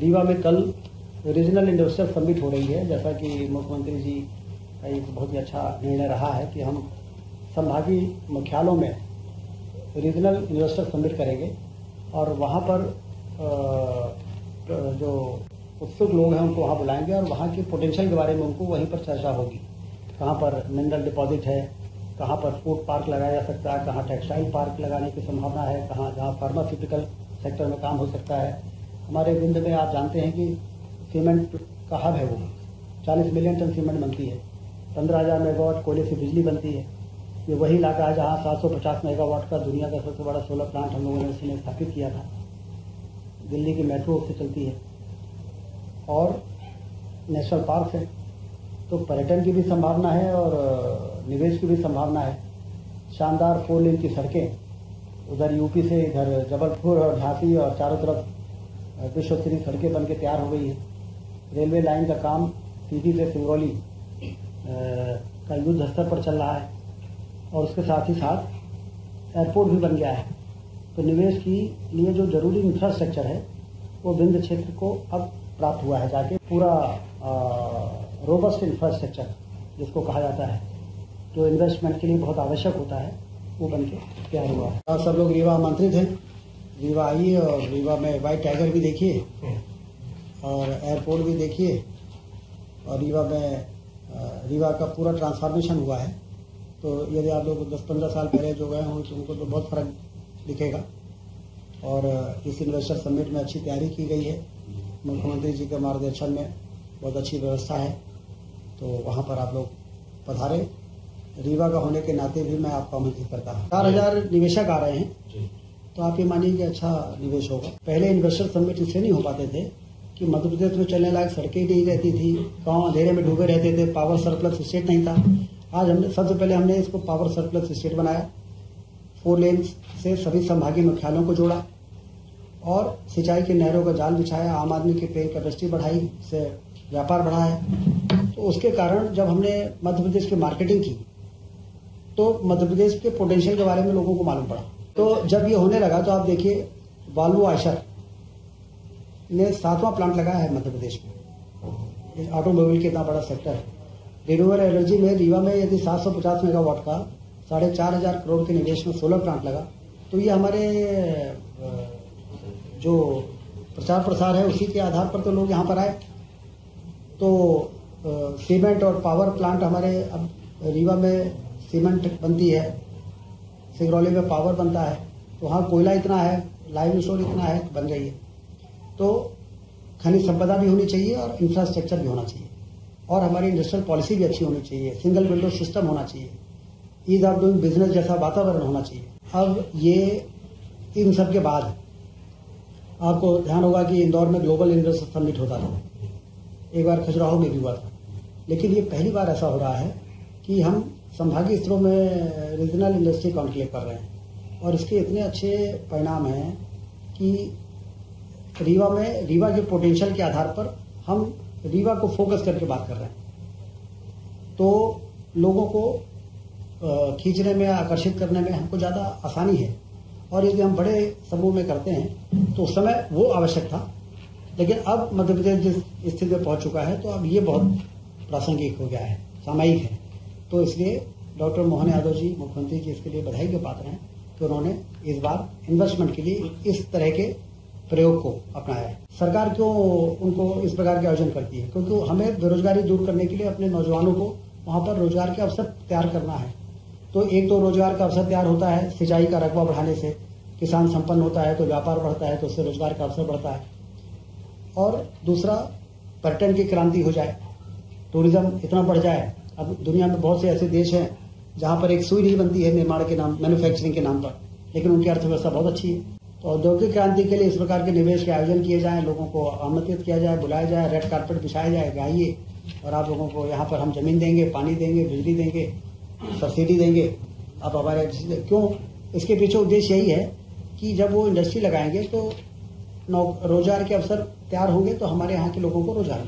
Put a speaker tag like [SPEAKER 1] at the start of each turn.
[SPEAKER 1] रीवा में कल regional industrial summit हो रही है। जैसा कि मुख्यमंत्री जी का एक बहुत ही अच्छा निर्णय रहा है कि हम संभागीय मुख्यालयों में रीजनल इंडस्ट्रियल समिट करेंगे और वहाँ पर जो उत्सुक लोग हैं उनको वहाँ बुलाएंगे और वहाँ के पोटेंशियल के बारे में उनको वहीं पर चर्चा होगी। कहाँ पर मिनरल डिपॉजिट है, कहाँ पर फूड पार्क लगाया जा सकता है, कहाँ टेक्सटाइल पार्क लगाने की संभावना है, कहाँ जहाँ फार्मास्यूटिकल सेक्टर में काम हो सकता है। हमारे विंध्य में आप जानते हैं कि सीमेंट का हब है, वो 40 मिलियन टन सीमेंट बनती है, 15,000 मेगावाट कोयले से बिजली बनती है। ये वही इलाका है जहाँ 750 मेगावाट का दुनिया का सबसे बड़ा सोलर प्लांट हम लोगों ने उसने स्थापित किया था। दिल्ली की मेट्रो उससे चलती है और नेशनल पार्क है। तो पर्यटन की भी संभावना है और निवेश की भी संभावना है। शानदार 4 लेन की सड़कें, उधर यूपी से इधर जबलपुर और झांसी और चारों तरफ विश्व स्तरीय सड़कें बन के तैयार हो गई है। रेलवे लाइन का काम सीधी से सिंगरौली का युद्ध स्तर पर चल रहा है और उसके साथ ही साथ एयरपोर्ट भी बन गया है। तो निवेश की लिए जो जरूरी इंफ्रास्ट्रक्चर है वो विंध्य क्षेत्र को अब प्राप्त हुआ है जाके। पूरा रोबस्ट इंफ्रास्ट्रक्चर जिसको कहा जाता है, जो इन्वेस्टमेंट के लिए बहुत आवश्यक होता है, वो बन के तैयार हुआ है। और सब लोग रीवा आमंत्रित हैं। रीवा आइए और रीवा में व्हाइट टाइगर भी देखिए और एयरपोर्ट भी देखिए। और रीवा में रीवा का पूरा ट्रांसफॉर्मेशन हुआ है। तो यदि आप लोग 10-15 साल पहले जो गए हों तो उनको तो बहुत फर्क दिखेगा। और इस इन्वेस्टर समिट में अच्छी तैयारी की गई है। मुख्यमंत्री जी के मार्गदर्शन में बहुत अच्छी व्यवस्था है। तो वहाँ पर आप लोग पधारें। रीवा का होने के नाते भी मैं आपको आमंत्रित करता हूँ। 4,000 निवेशक आ रहे हैं, तो आप ये मानिए कि अच्छा निवेश होगा। पहले इन्वेस्टर समिट इसलिए नहीं हो पाते थे कि मध्य प्रदेश में चलने लायक सड़कें नहीं रहती थी, गाँव अंधेरे में डूबे रहते थे, पावर सरप्लस स्टेट नहीं था। आज हमने सबसे पहले हमने इसको पावर सरप्लस स्टेट बनाया, 4 लेन से सभी संभागीय मुख्यालयों को जोड़ा और सिंचाई के नहरों का जाल बिछाया, आम आदमी की पेइंग कैपेसिटी बढ़ाई, से व्यापार बढ़ाया। तो उसके कारण जब हमने मध्य प्रदेश की मार्केटिंग की तो मध्य प्रदेश के पोटेंशियल के बारे में लोगों को मालूम पड़ा। तो जब ये होने लगा तो आप देखिए वॉल्वो आयशर ने 7वां प्लांट लगाया है मध्य प्रदेश में। ऑटोमोबाइल का इतना बड़ा सेक्टर है। रिन्यूएबल एनर्जी में रीवा में यदि 750 मेगावाट का 4,500 करोड़ के निवेश में सोलर प्लांट लगा, तो ये हमारे जो प्रचार प्रसार है उसी के आधार पर तो लोग यहाँ पर आए। तो सीमेंट और पावर प्लांट हमारे अब रीवा में सीमेंट बनती है, सिंगरौली में पावर बनता है, तो वहाँ कोयला इतना है, लाइम स्टोर इतना है, बन रही है। तो खनिज संपदा भी होनी चाहिए और इंफ्रास्ट्रक्चर भी होना चाहिए और हमारी इंडस्ट्रियल पॉलिसी भी अच्छी होनी चाहिए, सिंगल विंडो सिस्टम होना चाहिए, ईज ऑफ डूइंग बिजनेस जैसा वातावरण होना चाहिए। अब ये इन सब के बाद आपको ध्यान होगा कि इंदौर में ग्लोबल इन्वेस्टर समिट होता था, एक बार खजुराहो में भी हुआ था, लेकिन ये पहली बार ऐसा हो रहा है कि हम संभागीय स्तरों में रीजनल इंडस्ट्री कॉन्क्लेव कर रहे हैं और इसके इतने अच्छे परिणाम हैं कि रीवा में रीवा के पोटेंशियल के आधार पर हम रीवा को फोकस करके बात कर रहे हैं। तो लोगों को खींचने में, आकर्षित करने में हमको ज़्यादा आसानी है। और यदि हम बड़े समूह में करते हैं तो उस समय वो आवश्यक था, लेकिन अब मध्य प्रदेश जिस स्थिति में पहुंच चुका है तो अब ये बहुत प्रासंगिक हो गया है, सामयिक है। तो इसलिए डॉक्टर मोहन यादव जी मुख्यमंत्री जी इसके लिए बधाई के पात्र हैं कि उन्होंने इस बार इन्वेस्टमेंट के लिए इस तरह के प्रयोग को अपनाया है। सरकार क्यों उनको इस प्रकार के आयोजन करती है? क्योंकि हमें बेरोजगारी दूर करने के लिए अपने नौजवानों को वहाँ पर रोजगार के अवसर तैयार करना है। तो एक तो रोजगार का अवसर तैयार होता है सिंचाई का रकबा बढ़ाने से, किसान संपन्न होता है तो व्यापार बढ़ता है, तो उससे रोजगार का अवसर बढ़ता है। और दूसरा, पर्यटन की क्रांति हो जाए, टूरिज्म इतना बढ़ जाए। अब दुनिया में बहुत से ऐसे देश हैं जहाँ पर एक सुई नहीं बनती है निर्माण के नाम, मैन्युफैक्चरिंग के नाम पर, लेकिन उनकी अर्थव्यवस्था बहुत अच्छी है। तो औद्योगिक क्रांति के लिए इस प्रकार के निवेश के आयोजन किए जाएं, लोगों को आमंत्रित किया जाए, बुलाया जाए, रेड कारपेट बिछाया जाए, आइए और आप लोगों को यहाँ पर हम जमीन देंगे, पानी देंगे, बिजली देंगे, सब्सिडी देंगे। आप हमारे क्यों, इसके पीछे उद्देश्य यही है कि जब वो इंडस्ट्री लगाएंगे तो रोजगार के अवसर तैयार होंगे तो हमारे यहाँ के लोगों को रोजगार